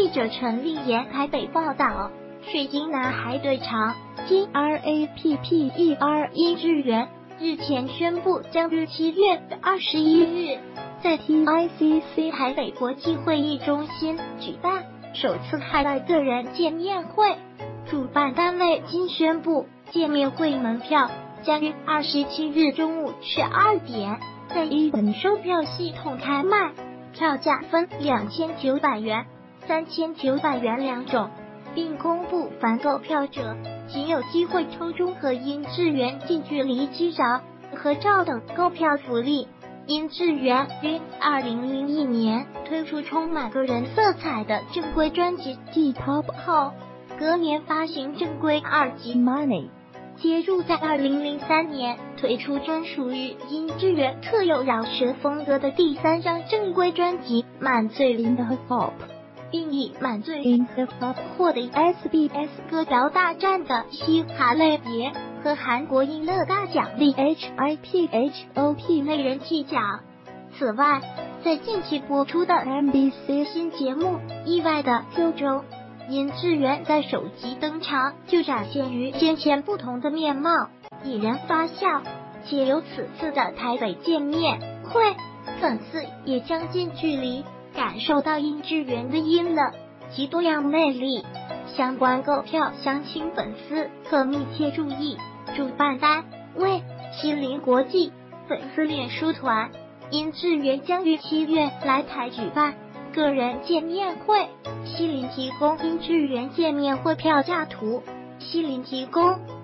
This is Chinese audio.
者陈立言台北报道，水晶男孩队长金 RAPPER 殷志源日前宣布将于7月21日在 TICC 台北国际会议中心举办首次海外个人见面会。主办单位今宣布，见面会门票将于27日中午12点在一本售票系统开卖，票价分2900元、3900元两种，并公布凡购票者仅有机会抽中和殷志源近距离击掌、合照等购票福利。殷志源于2001年推出充满个人色彩的正规专辑《T-Pop》后，隔年发行正规2辑《Money》，接入在2003年推出专属于殷志源特有饶舌风格的第3张正规专辑《满嘴 in the Hop》，并以《满嘴 in the Hop》获得 SBS 歌谣大战的嘻哈类别和韩国音乐大奖的 HIPHOP 类人气奖。此外，在近期播出的 MBC 新节目《意外的 Q 中》，殷志源在首集登场就展现于先前不同的面貌，引人发笑。且由此次的台北见面会，粉丝也将近距离感受到殷志源的音乐及多样魅力。相关购票详情粉丝可密切注意主办单位西林国际粉丝脸书团。殷志源将于7月来台举办个人见面会，西林提供殷志源见面会票价图，西林提供。